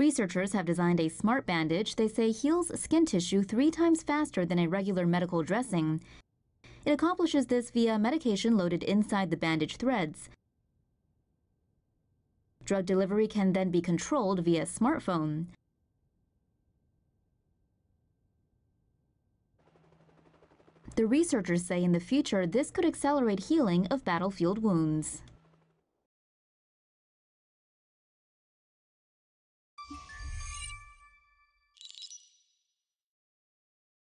Researchers have designed a smart bandage they say heals skin tissue 3 times faster than a regular medical dressing. It accomplishes this via medication loaded inside the bandage threads. Drug delivery can then be controlled via smartphone. The researchers say in the future this could accelerate healing of battlefield wounds.